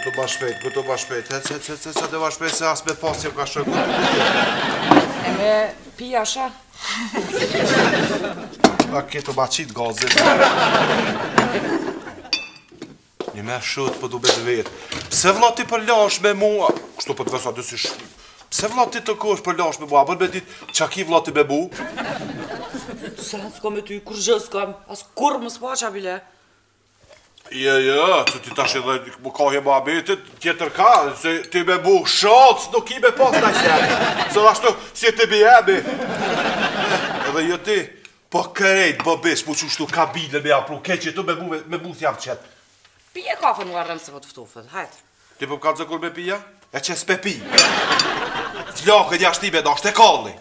Këtu ba shpejt, hec, dhe ba shpejt se as me pas që ka shërku. E me pija sha? A këtu ba qitë gazit. Një me shët për du bet vetë. Pse vla ti për lash me mua? Kështu për të vesa dy si shqip. Pse vla ti të kosh për lash me mua? Bër me dit qa ki vla ti me bu? Se në s'ka me ty, kur gjë s'kam, as kur më s'pa qa bile. Që ti tash edhe më kahje më abetit, tjetër ka, se ti me bu shac, nuk i me pas në ajsemi. Se ashtu, si ti bjebi. Edhe jo ti, po kërejt, bëbish, mu që shtu kabile me apru, keqe tu me bu si javë qetë. Pije kafe në arrem se po të ftufet, hajt. Ti po më ka zëkur me pija? E që s'pe pi. Flakët jashtime da është e kalli.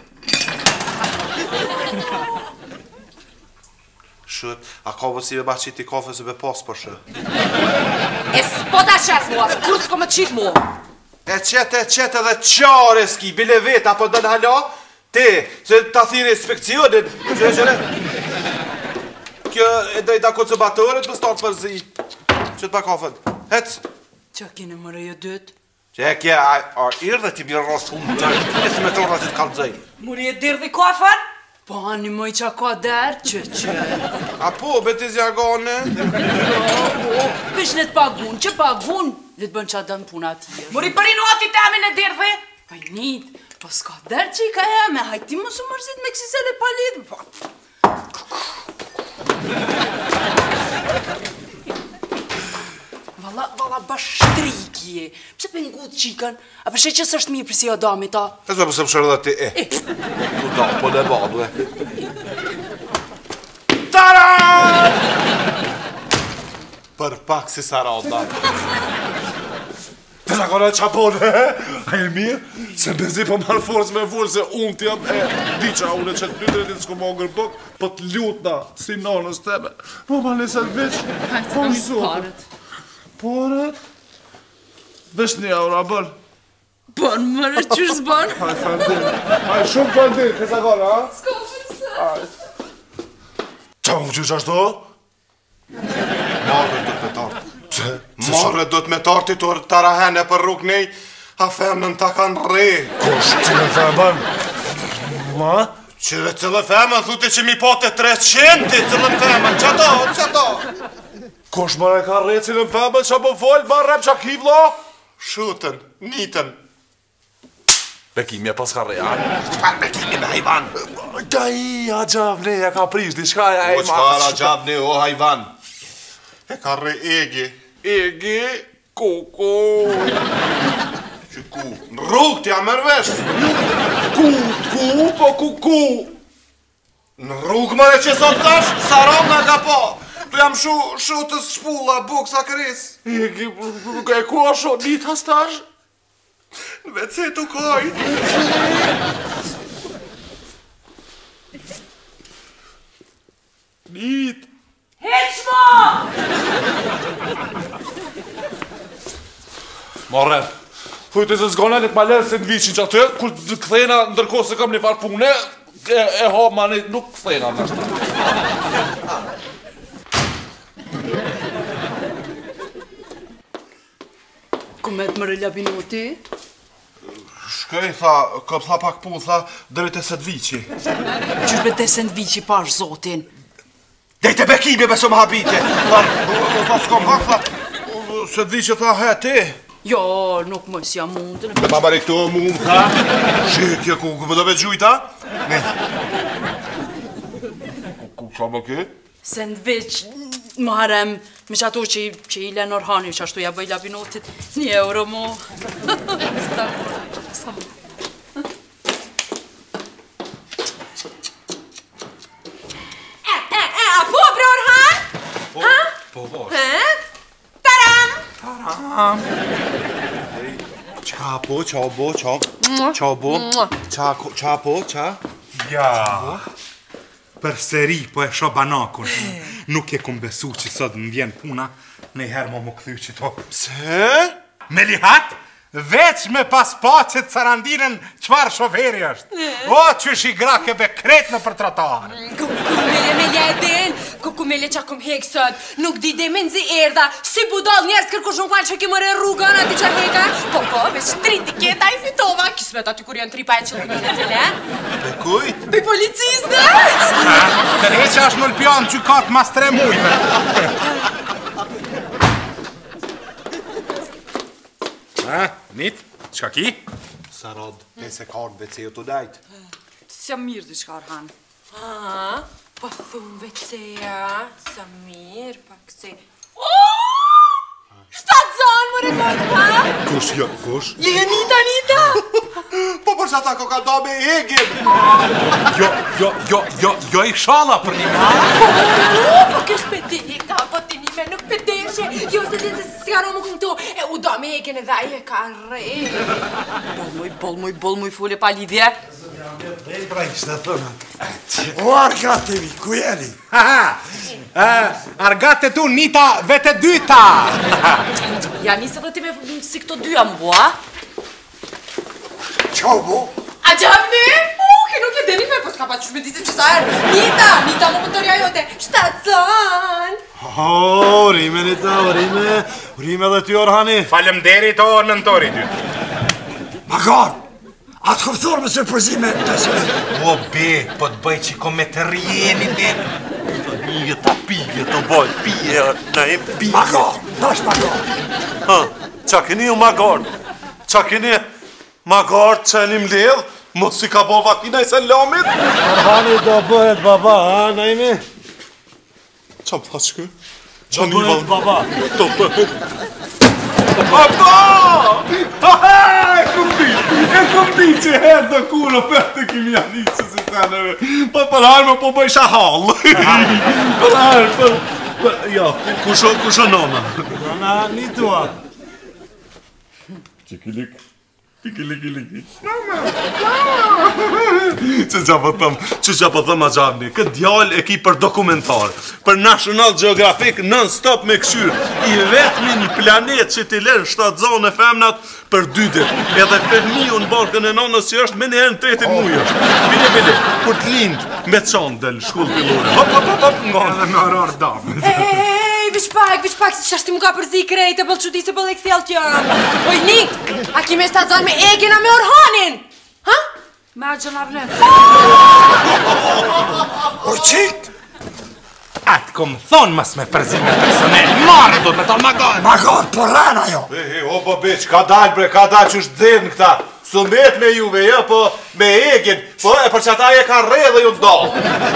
Shët, a ka vësi me ba qiti kafe se me pas për shë? E s'po ta qes mua, kur s'ko me qitë mua? E qetë edhe qare s'ki, bile vetë, apo dënë hala? Ti, se ta thiri inspekcionin, qëre? Kjo e dojta konsumatorët më startë për zi. Qëtë pa kafen, hec? Qa kine mëre jo dytë? Që e kje, a irë dhe ti mirë rrasë unë të e si me torë dhe ti të kalë dzej. Mëre e dirë dhe kafen? Po, një mëj qa ka derë, që. A po, beti zjargane? Po, pish në të pagun, që pagun? Le të bën qa dënë puna atje. Mëri përinu ati të amin e dirë dhe? Hajnit, po s'ka derë që i ka jeme, hajti më su mërzit me kësisele palit. Vala bashtrikje, pse pengut qikan, a përshe që s'është mirë përsi adami ta? E zë përse më shërë dhe ti, Tu da, po ne badu, Taran! Për pak si Saranda. Të shakone qa pone, a e mirë? Se bezi po marë forës me vullë, se unë t'jam di qa unë që të dytëre ditë s'ko më ngër bëk, po t'ljutna, si nonës teme. Po ma nesër veç, po në zotë. Porët? Vesh një euro, bërë? Bën, mërë, qërë s'bën? Haj, fandir. Haj, shumë fandir, kësa kone, ha? S'ka përse. Qa më qështë ashtu? Marrë do të me tartë. Që? Marrë do të me tartë i torë të rahene për rrug nej, a femnën ta kanë re. Kosh, cilë femën? Ma? Qire cilë femën, thute që mi pote 300, cilë femën, që to? Kosh mërë e ka re cilën femën, që më folë, ma rem që ki vlo? Shutën, nitën. Bekimja pas ka re, a? Qëpar bekimja me hajvan? Ka i, a gjavni, e ka prish, di shka e ma... O qëpar a gjavni, o hajvan? E ka re egi. Egi, kuku. Që ku? Në rrug t'ja mërvesh. Ku, po kuku. Në rrug mërë që sot tash, saram nga ka po. Tu jam shutës shpulla, buksa kris. Egi, e ku a shot, ditë hastash? Në vece t'u kaj. Ditë. Heqmo! Marre, thujtë se s'gona një t'ma lërë se në vichin që atë, kur të këthena ndërkohë se kam një farë pune, e hapë ma një, nuk këthena në ashtë. Kumet më relabinoti? Shkej, tha, këp tha pak pu, tha, drejt e Sendviqi. Qërbe të Sendviqi pash zotin? Dejte bekimi beso më habite. Tha, s'kom hak, tha, Sendviqi tha, he, ti. Jo, nuk më si jam mundën. Dhe babari këto mund, tha. Shikje, ku do me gjujta? Ne. Ku qa më ke? Sendviq, më harem, me që ato që i len Orhani, që ashtu ja bëj labinotit, 1 euro mo. Po, bre Orhan? Po, po. Taram! Taram! Qa po, qa bo, qa? Qa bo? Qa po, qa? Ja. Për seri, po e sho banakun. Nuk e kum besu që sot më vjen puna, nejherë më këthy që to. Pse? Me lihat, veç me pas pacet Sarandinën qfar shoferi është. O, që shi grake be kret në për trotarë. Ku me lja e den, ku me le qa kom hek sot. Nuk di dhe me nëzi erda. Si budal njerës kërkush nuk valë që ke mëre rrugën ati që heka. Po, veç triti keta i fitova. Kismet aty kur janë 3 qëllë një cile. Pe kujt? Pe policistë. Tërheqa është në lpion që katë mas 3 mujve. Nit, qka ki? Sarod, nëse kardë vece jo të dajtë. S'ja mirë dy qka Orhan. Po thumë veceja, sa mirë, pak se... Shtatë zonë, më rekordë, ha? Kush jo, kush? Je Nita! Po për që ata ko ka do me egin. Jo i shala për një ma. Po kësh pedeka, po të njime nuk pedeshe. Jo se të s'ka më këmëto. E u do me egen e dhaj e ka re. Bolmuj, fule pa lidhje. Bej pra ishte thëna. O argate mi, ku jeni? Argate tu, Nita, vete dyta. Ja nisë dhe ti me si këto dyja më bua. Qau bo? A gjavni? Ke nuk e deni me, po s'ka pa qësh me disim që sa erë. Nita më pëtërja jote. Shtatë zonë. Rime Nita, rime dhe ty Orhani. Falemderit o nëntori ty. Magar, atë kom thorë me sërpërzime të sëri. O be, po të bëj që ko me të rjeni dhe. Pije të pije të bëj, pije, na e pije. Magar, nash Magar. Qa keni ju Magar? Qa keni Magar që një mledh? Mos si ka bo vakina i selamit? Orhani do bëhet baba, ha, Naimi? Qa pashkë? Do bëhet baba. Do bëhet... Aba! E kom di që herë dhe kura për të kimi janisë si seneve. Po për harme po bëjsha halë. Për harme, ja, kusho nona? Nona, një tua. Qikilik. Që qa po thëm a gjavni, këtë djallë e ki për dokumentar, për National Geographic non-stop me këshyr, i vetëmi një planet që t'i lërë 7 zonë e femnat për 2 dit, edhe Fermiu në barkën e nonës që është me njëherë në 3 muj është. Bile, kur t'lindë me qanë del shkullë pilore, hop, nga dhe me arar damë. Vish pak, si qashti mu ka përzi krejt e bëllë qudi se bëllë e këthjallë tjërë. Oj, Nik, a ki me shtatë zonë me Egin a me Orhanin? Ha? Me a gjënar lënë. O qik! Atë kom thonë mas me përzime personel. Marë do të me tonë Magar. Magar, po rana jo. O, po beq, ka dalë bre, ka dalë që është dzirë në këta. Sumet me juve, jo, po me Egin, po e për që ata e ka re dhe ju ndalë.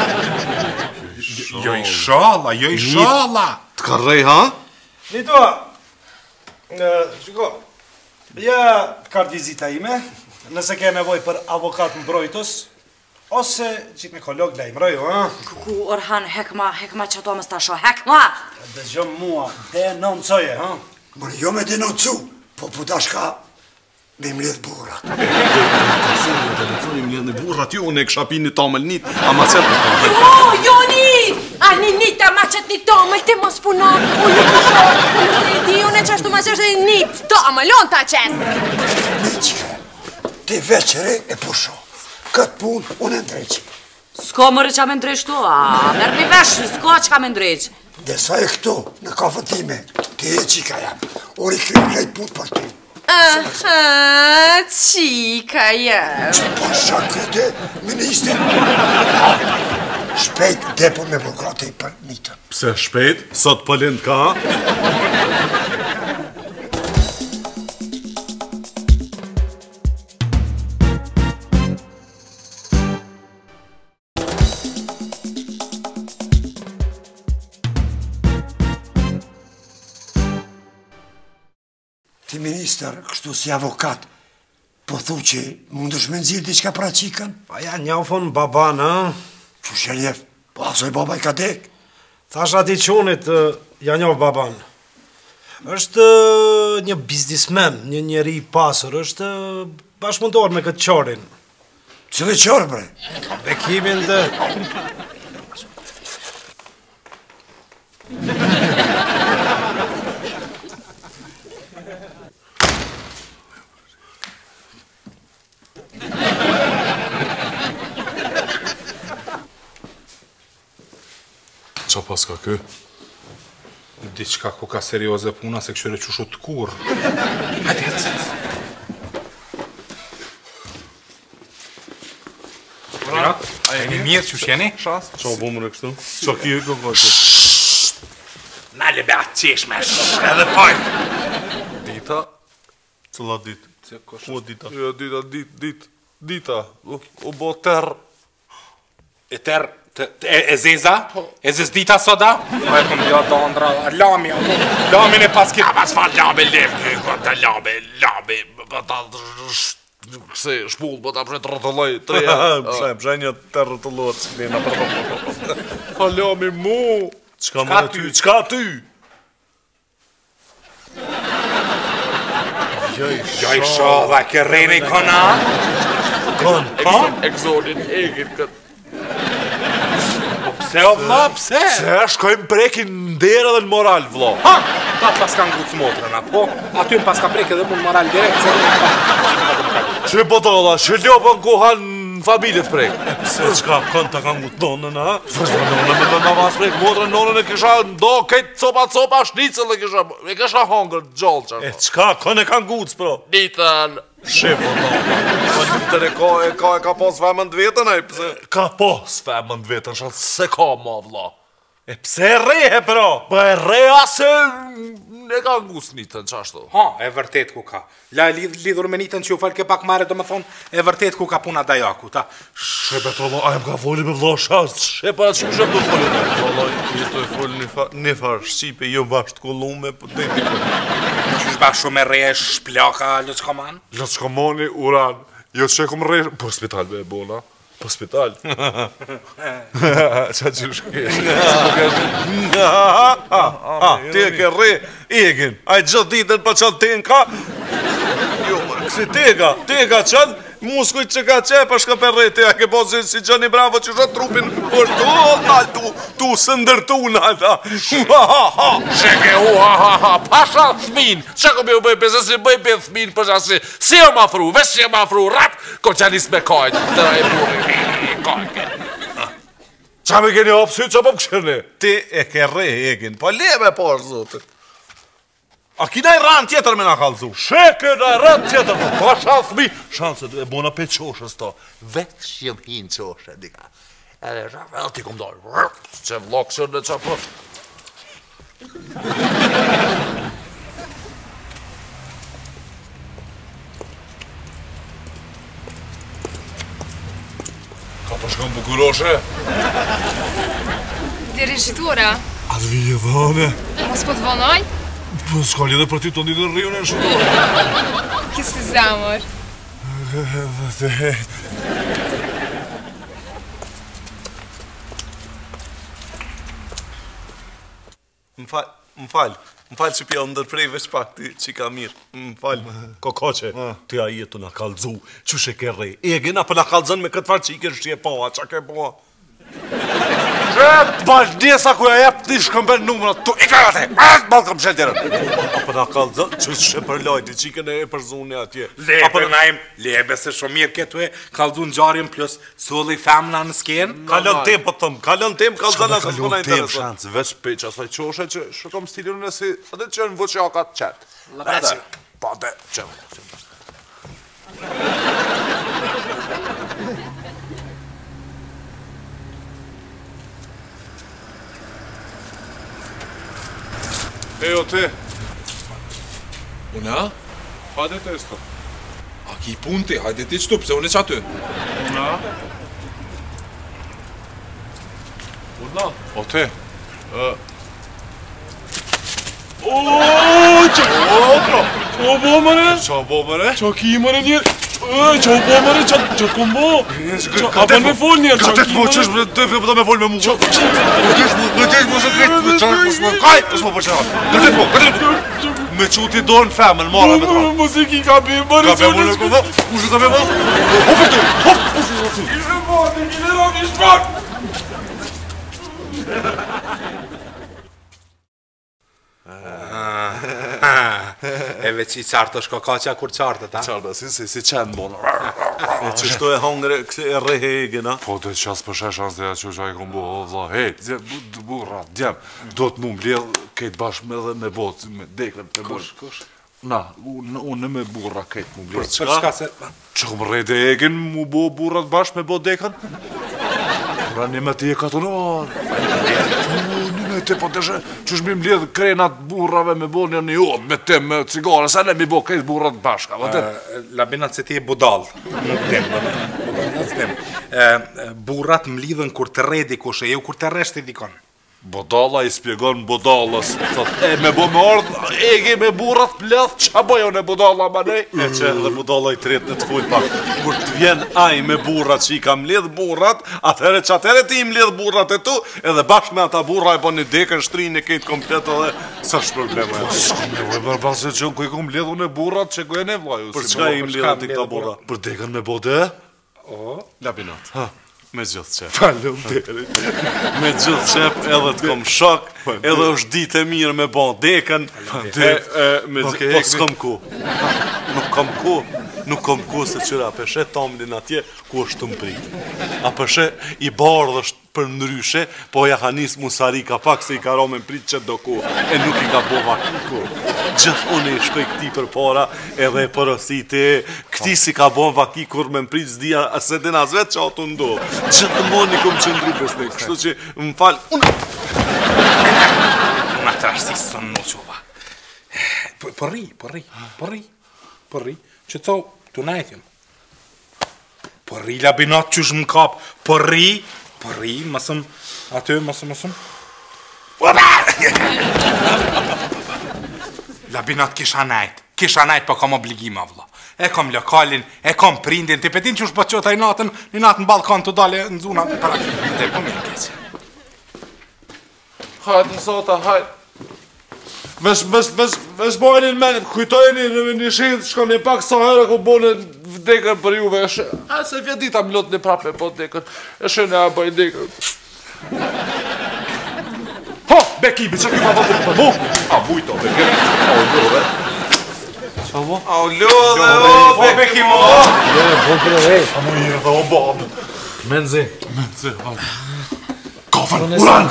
Jo i shala. Të ka rej, ha? Një tua, shiko, ja kartë vizita ime, nëse ke nevoj për avokat mbrojtës, ose ginekolog lejmëroj, ha? Kuku, Orhan, hekma që ato më stasho, hekma! Dhe gjëm mua, denoncoje, ha? Mërë jo me denoncu, po putashka me mledh burrat. Telefoni mledh në burrat, ju unë e kësha pi një tamël nit, a ma qëtë në tamël. Jo, Nit! A Nit, a ma qëtë një tamël, ti mos punon, unë në pushon, unë se di, unë e qashtu ma qështë e Nit, tamël, unë ta qesë. Miqke, ti veqëre e pusho, këtë pun unë e ndreqi. S'ko mërë qa me ndrejshtu, mërë një veshë, s'ko që ka me ndrejsh. Dhe sa e këtu, në kafën time, ti e qika jam, unë i krymë krejt pun për ty. Aha, qika jam. Që pasha këte, ministrin, shpejt depon me burgate i për Nitën. Pse shpejt, sot pëllend ka, ha? Ti minister, kështu si avokat, po thu që mundësh me nëzirë diqka pra qikën? Pa ja njofon baban, ha? Që shenjef, po asoj baba i ka dek? Thash ati qunit, ja njof baban. është një biznismen, një njeri pasur, është bashkëpunëtor me këtë qorin. Cili qorë, bre? Bekimin dhe... qa pas ka kë? Diçka ku ka serioze puna se këshyre qushu të kur. Hajde, Mirat, a jeni mirë që shjeni? Shas? Qa o bomën e kështu? Qa ki e këngoj? Nale be atë qeshme, edhe fajnë. Dita? Cëlla dit? O dita? Jo, dita. O bo ter. E ter, e zeza? E zez dita soda? Ma e këm bja dondra, lami, lamin e pas kja pas fa lami, lami, Këse shpull, po ta pshet rëtëlloj, treja. Pshet një të rëtëlloj, s'kënina për Pa lami mu. Qka më ty? Qka ty? Gjaj shodha, ke rejni kona? Exonin, egin këtë. Pse o vla, pse? Se shkojmë prekin në dera dhe në moral, vlo. Ha, ta pas ka ngutë motrën, apo? Aty më pas ka prek edhe mu në moral direkt, se dhe Që e bodolla, që ljopën kohan në familjet prek. Se qka kënë të kanë ngutë nonën, ha? Nonën me në mas prek, motrën nonën e kisha ndo kejtë copa shnicën dhe kisha hongër gjallë që. E qka kënë e kanë ngutë, bro? Ditën. Shqip, ditën e ka pos femën të vetën, e pëse? Ka pos femën të vetën, shatë se ka ma vla. E pse e rehe, bro? Ba e reha se ne ka ngus nitën, qashtu. Ha, e vërtet ku ka. La lidhur me nitën që u falke pak mare, do me thonë, e vërtet ku ka puna dajaku, ta. Shqip e të lo, ajem ka foli me vlo shas, shqip e që shqip do foli me. Vlo, jetoj foli një farë shqipe, jo bashkë kolume, për të të Qysh bashkë shumë e reje shplaka Lëçkoman? Lëçkomani, uran, jo që e kom rejë, për spital be e bona. Për spital. Qa që shkesh? Ti e ke re, egin. A i gjithë ditën pa qënë tenka? Jo, kësi tega qënë, muskuj që ka qepë është ka për re, ti a ke po si Gjoni Bravo që shë trupin për tu së ndërtu në ata. Sheke, pasha thmin, që ko me u bëj pëse si bëj për thmin përsa si e ma fru, vesh që e ma fru, rap, ko që anis me kajnë, të e burri, kajnë. Qa me keni opsy, që po më këshërni? Ti e ke re, egin, po le me poshë, zotë. A kina i ranë tjetër me nga kalëzu? Sheke në ranë tjetër, pasha thmi. Shansë, e bona pe qoshës to. Veç jem hinë qoshë, dika. Edhe rrë, ti kom dojë, që vlokë shërë në qa për. Ka përshkën bukuroshe? Deri shqitura? A të vijë dhane? Mos po të vonoj? Po s'kalli edhe për ti të një dhe rriun e në shqitura. Kësi zamër. Më falë që pja ndërprej veç pak ti që ka mirë. Më falë. Kokoqe, ty a jetu nga kalzu, që shë ke rej. Egin, apë nga kalzën me këtë farë që i ke shqie poa, që ke poa? Balë njësa ku ja jep ti shkëmben numërat, tu i ka gati, balë kam shelë tjerën. Apë nga kalzën, që shë për lojti, që i kene e për zune atje. Lebe, naim, lebe se shumë mirë këtu e kalzu në gjarën plus sulli femna në skenë. Kalën tem, po thëmë, kalën tem, kalzën asë më në interesën. Shancë, veç peq, asaj qoshe që shëkom stilin në si, edhe që në vëqë jakat qëtë. Lapeci. Pa dhe, qëmë. Ejo te. Una? Hajde te sto. A ki pun ti, hajde ti qëtu, pëse unë e që aty? Una? O te. Qa bo mëre? Qa bo mëre? Qa ki mëre njerë? Qa bo mëre, qa kom bo? A për me fol njerë, qa ki mëre? Qësh me të përta me fol me mu? Gëtesh mu se kretë, qësh mu kaj, qësh mu përqerat. Gëtesh mu. Me quti do në femën, mara me tra. Mos e ki ka bim, bërë Ka be mu në këmë, ushe ka be mu? Hop për tu, hop! Kile bote, kile rogi shpak! E veç I qartë është kakaqa kur qartët, ha? Qartë, si qenë mona. E që shto e hangre e rehegin, ha? Po të qas për sheshans dhe që që a I kom bo, vla, hej, burra, djem, do të mu mbledh kejt bashkë me botë, me dekën, me botë. Kush? Na, unë me burra kejt mu mbledh. Për çka se... Që kom rejt e egin mu bo burrat bashkë me botë dekën? Pra një me ti e katonar. Një me ti po të shë, që shmi mbledh krenat burrave me bo një odë, me tem, me cigare, sa ne mi bo kejt burrat bashka, vëtë? Labinat se ti e budal, nuk tem, nuk tem. Burrat mlidhen kur të redi kushe, jo kur të reshti dikon. Bodalla I spjegon bodallës, thot, me bo me ardhë, egi me burrat pleth, qa bojo në bodalla ma nej? E që edhe budalla I tret në të full pak. Kur të vjen aj me burrat që I ka mledh burrat, atëhere që atëhere ti I mledh burrat e tu, edhe bashkë me ata burra e po një dekën, shtrinë e kejtë komplet edhe së është probleme. S'kom nevoj barbase që ku I kom mledhu në burrat që ku e ne vlaju. Për çka I mledhu ti këta burra? Për dekën me bode? O, Labinat. Me gjithë qep. Falem derit. Me gjithë qep edhe të kom shok, edhe është ditë e mirë me bon dekën. Po s'kom ku. Nuk kom ku se qëra peshe tamlin atje ku është të mprit. A peshe I bardhë është për ndryshe, po ja ka nis musari ka pak se I ka ro me mprit që do ku, e nuk I ka bova ku. Gjithë unë I shkoj këti për para, edhe për osite, këti si ka bon vaki kur me mprit zdia, se din as vetë që ato ndo. Gjithë mëni kom qëndru besnik, kështu që më falë, unë atë ashtë I sënë në qova. Përri, që të të najtjën. Përri, Labinat, qësh më kap, përri, mësëm, aty, mësëm. Labinat, kisha najt, po kam obligima, vla. E kam lokalin, e kam prindin, ti petin që është bëqota I natën, një natë në balkan të dale në zuna, para, dhe po mirë keqë. Hajtë nësota, hajtë. Mes bojnin menit, kujtojni në një shqit, shkoni pak sa herë ku bone dekën për juve, a se vjet dita mlot një prap me po dekën, e shene a bëj dekën. Ho, Bekimi, që këma vëtë për mu? A vujto, Bekimi, a u lodhe. Qa vo? A u lodhe, o, Bekimo! A mu jirë dhe o babë. Menzi. Kafën, uran!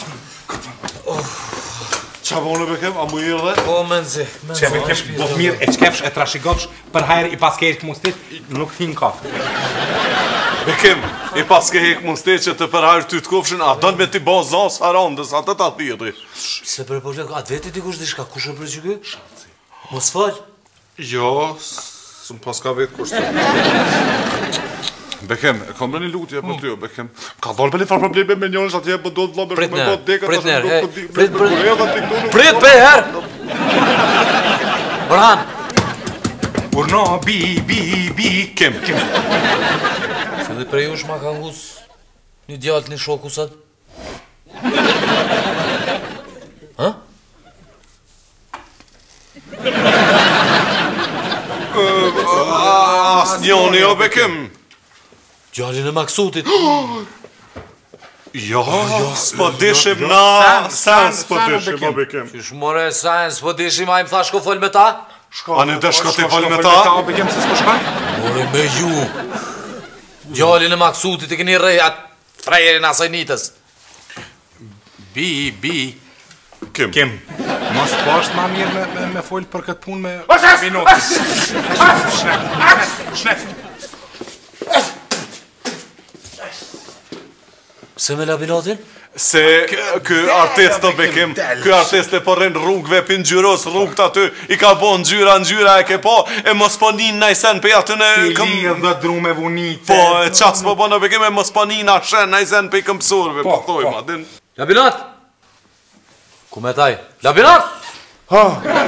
Qa bënë Bekim, a mu jirë dhe? O, Menzi. Që Bekim, bëtë mirë, e qkefsh, e trashigofsh, për hajrë I paske hekë mustit, nuk thinë kafë. Bekim, I paske hekë mustit që të për hajrë ty të kofshin, a dënë me ti bo zanë sarandës, atë ta thiri. Se për problem, atë veti ti kush dishka, kush e për që kë? Mos falj? Jo, së më paska vetë kushtë. Bekim, e kam në një lutje për ty, Bekim. Ka dole për një farë probleme me njërës atje, për do të vla me shumë e bot dekët. Prit për herë! Orhan! Urno, bi, kim. Se dhe prej ush ma ka ngus një djallë një shoku sat? Ha? As njoni, o Bekim. Gjallin e Maksutit. Jo, s'po dishim na, sen s'po dishim, o Bekim. Qysh more sen s'po dishim, a im tha shko fol me ta? A një dhe shko të fol me ta? Bekim, se s'po shkan? More me ju. Gjallin e Maksutit I këni rejat frajerin asaj nitës. Bi. Kim. Mos po është ma mirë me folë për këtë punë me... Shnef! Pse me Labinatin? Se kë artist o Bekim, kë artist e porrin rrugve për ngjyros rrugt aty, I ka bo ngjyra e ke po, e mos po nin najsen për aty në... Filin dhe drume vunite... Po, qas po në Bekim e mos po nin ashen najsen për I këmpsurve, po thojma, din... Labinat! Ku me taj? Labinat! Ha!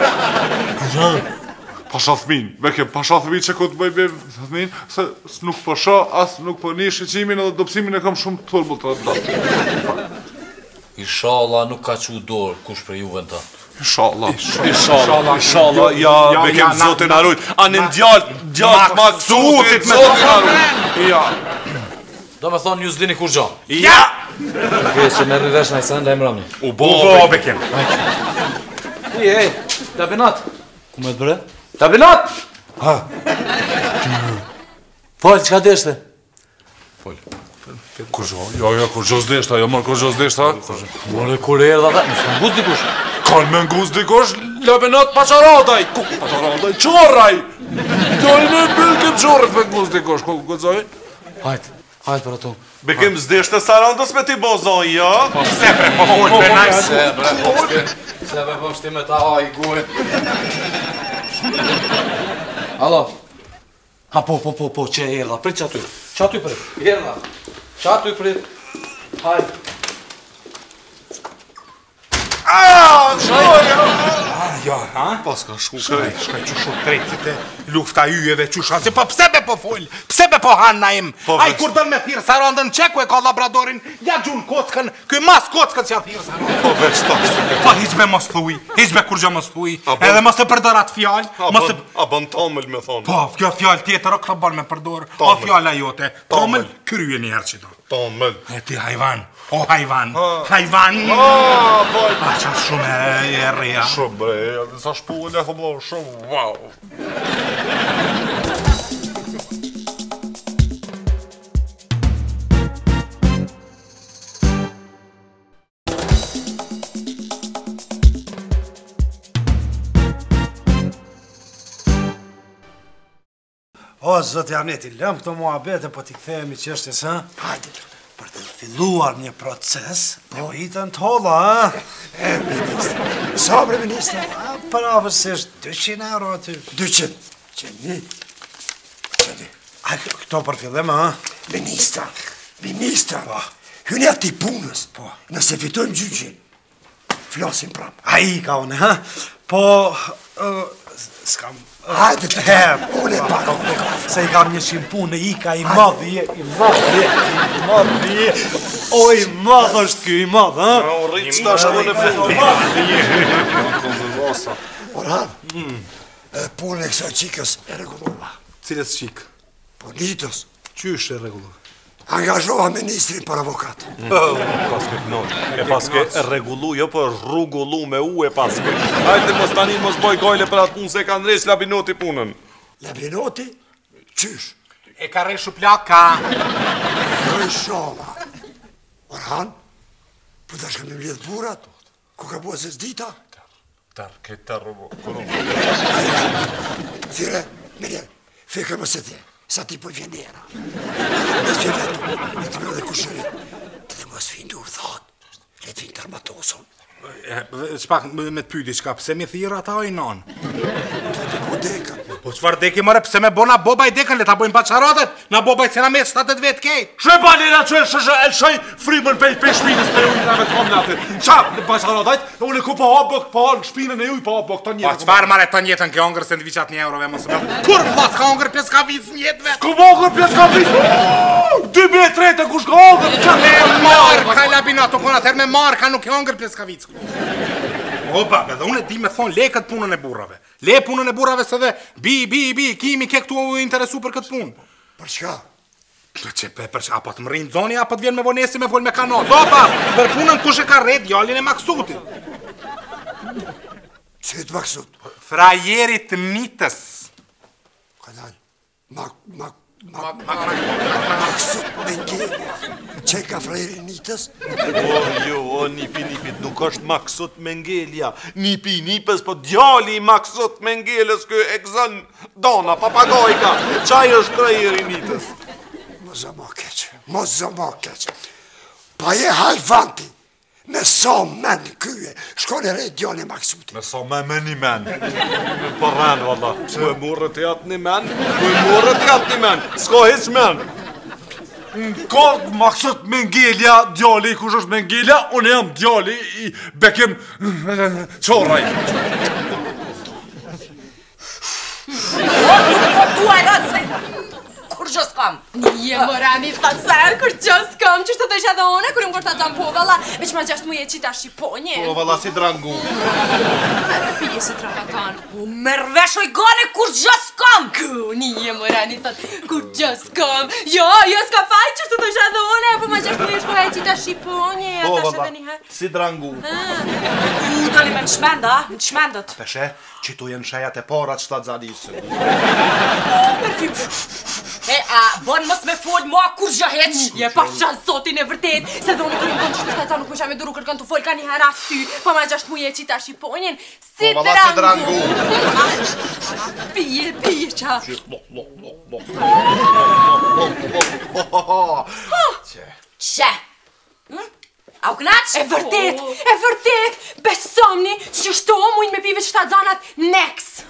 Pasha thmin, Bekim, pasha thmin që ku të bëj thmin, se nuk pasha, as nuk po një shqecimin edhe dopsimin e kam shumë të tërbull të rëndat. Inshallah nuk ka që dorë kush për juve në ta. Inshallah, ja, Bekim, zotin arrujt, anin djallë Maksutit, zotin arrujt. Ja. Do me thonë ju zdini kur gjo. Ja! Okej, që me rrivesh në i sen, lejmë ramni. U bo, Bekim. Ej, Labinat, Ku me të bre? Labinot! Ha? Fol, qka deshte? Fol. Kur gjo s'deshta, jo mërë kur gjo s'deshta. Mërë kur e erdha dhe, mësë më nguz dikush. Kanë me nguz dikush, Labinot paçarataj. Ku paçarataj? Qorraj! Dojnë me bëllë këtë qorët me nguz dikush, ku gëzoj? Hajtë për ato. Bekim s'deshte Sarandës me ti bozoj, ja? Se bre, po fol, be najs. Se bre, po shti me ta ha i guhe. Alo? Ha, po, që e erdha, prit që aty. Që aty prit, erdha. Që aty prit. Hajtë. Ja, ha? Paska shku Shkaj qushu tretit e lufta yjeve qusha, si po pse be po full, pse be po han na im, aj kur dën me thirë Sarandën qeku e ka labradorin, ja gjun kockën, këj mas kockën që ja thirë Sarandën. Po veç tash. Po hiqbe mos thuj, hiqbe kur gjë mos thuj, edhe mos të përdor atë fjallë, A bën tomël me thonë. po, kjo fjallë tjetër o këtë bërë me përdor, o fjalla jote, tomël krye njerë që do. Tomël. E ti hajvan, o hajvan, hajvan, a qa shumë e rria. Shumë bre, sa shpullë e thëmë shumë, wow. O, zëtë Janeti, lëm këto muhabete, po t'i kthehemi çështjes, ha? Hajde, për të filluar një proces, po hitën të holla, ha? Ministra, sa bre ministra? Pavarësisht 200 euro aty. 200. Qeni. A këto për fillim, ha? Ministra, hyni ati punës. Nëse fitojmë gjyqin, flasim prap. A i ka unë, ha? Po, s'kam... Hajde të temë, unë e pak. Se i kam 100 punë, i ka i madhi, o i madh është kjo i madh, ha? O rritë stash edhe në fillim. Orhan, punën e kësa qikës e regullova. Cilës qikë? Po nitës, Qysh e regullova? angazhova ministrin për avokat. Paske kënot. E paske regullu, jo për rrugullu me u e paske. Hajde mos tani mos boj gojle për atë punë se ka nresh Labinoti punën. Labinoti, qysh? E ka reshu plaka. Rëshova. Orhan, po të shkëm i mledh burat, ku ka bua se s'dita? Thire, mirë, fikër më se dhe, sa ti po i vjen njera. Në s'vje vetu, në të mërë dhe kushërit, të dhe mos findur, thot, le t'vin të armatoson. Çpak me të pyti qka, pse mi thirë ata o i non? Të të po dekën. Po qëfar deki mëre, pse me bona boba i dekën, le ta bojnë paqaratet, na boba i cena me 7 vetë kejt. Shë balina që e lëshoj frimën pe shpinës pe ujnave të komnatë. Qa, paqaratajt, unë ku po hapë në shpinën e uj, po hapë këtë Po njërë. qëfar mare të njetën ke ongër se në viqat 1 eurove mos me. Kur pas ka ongër pjes ka viz njetëve? Ku mogër pjesë ka vishë? 2 metre të kush ka hongër? Me marka Labinato konat her me marka nuk e ongër pjes ka viz. O bab, edhe unë e di me thonë le këtë punën e burrave. Le punën e burrave se dhe bi, kimi ke këtu u interesu për këtë punë. Për çka? Për që apo të më rinë zoni, apo të vjen me vonesi me vol me kanot. Do pa, për punën kush e ka rred djalin e Maksutit. Qëtë Maksut? Frajerit nitës. Kanal, Maksut Mengelja. Që ka frajeri nitës? O, nipit, nuk është Maksut Mengelja. Nipës, po djali Maksut Mengelës kë e këzën dona, papagojka. Qaj është frajeri nitës? Mos zëmo keq. Pa je halvanti, me sa men kyje, shkone re djali Maksuti. Me sa me një men. Me përren, valla. Ku e morët e atë një men? S'ka hiq men. Ka Maksut Mengelja, djali, kush është Mengelja, unë jam djali i Bekim Qorraj. Po duaj rëtë se... Kur gjë s'kam. Nije, morani, t'asar, kur gjë s'kam, që shtë të isha dhe one, kur im kërta të po, valla, veç ma 6 muje qita shqiponje. Po, valla, si drangu. Pije se trahatan. U mërveshoj gane kur gjë s'kam. Nije, morani, kur gjë s'kam. Jo, s'ka faj që shtë të isha dhe one, po ma 6 muje shkoja qita shqiponje, Po, ata valla, shë dhe njëherë. si drangu. Dali me në shmenda, në shmendët. Peshe, që tu jenë shajat e parat shtatë zalisë. E, bon mos me fol mua kur gjë heq. Je pa shanë sotin e vërtet. Se dhe unë kërën konë që të nuk më shame duru kërkan të fol ka një hera ty. Po ma 6 muje qita shqiponjen. Si Po, valla, si drangu. Pije qa. Qe? Au knaq? E vërtet, besomni që shto mujnë me pive që ta zanat Next,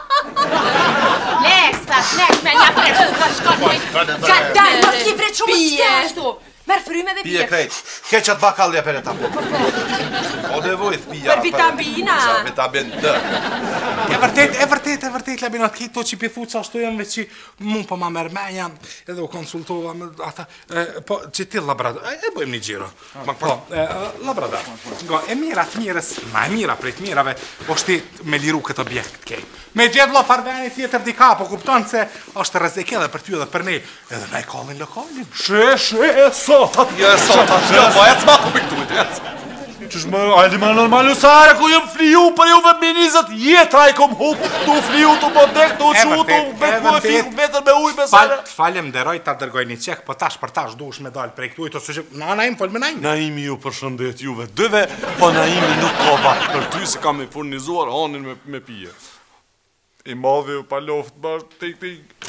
me një për ka shkone. Ka daj, mos ki vret shumë të ashtu. Merë fryme dhe Pije krejt, keqat bakallja për e ta po. O dhe vojt pija. Për vitamina. Vitamin D. E vërtet, labinat, ki to që pithu që ashtu jam veç që mund po ma mërmenja, edhe u konsultova me ata, po që ti labrador, e bojmë një gjiro. Po, labrador, e mirat mirës, ma e mira prej të mirave, është ti me liru këtë objekt kej. Me gjithë farveni tjetër dika, po kupton se është rrezike edhe për ty edhe për ne, edhe na i kallin lokalin. Sot, jo, po ec ma ku piktu, ec. Qësh më, ajdi më normalu sare ku jëm fliju për juve minizët, jetra i kom hup, tu fliju, tu bodek, tu qu, tu beku e fiku, vetër me uj me sare. Falem deroj ta dërgoj një qek, po tash për tash dush me dal prej këtu, ose që Naim, fol me Naim. Naimi ju përshëndet juve dëve, po Naimi nuk ka vat për ty se kam i furnizuar hanin me pije. I madhe u paloft bash, tik.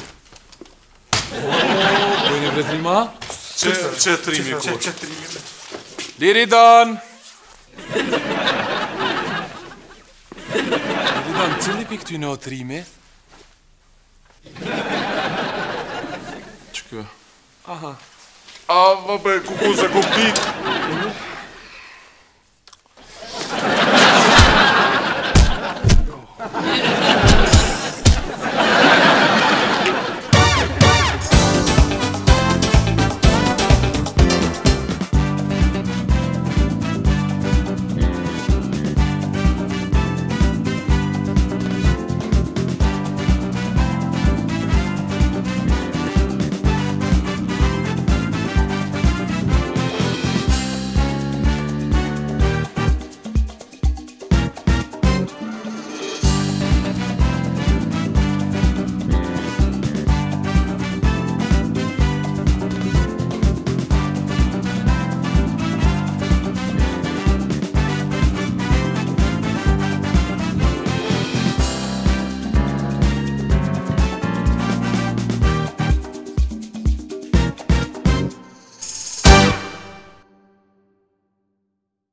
Dojnë i vretrima? Që trimi kur? Liridan! Liridan, cili pi këty në otrimi? Që kë? Aha. A, vabbè, ku se ku pit.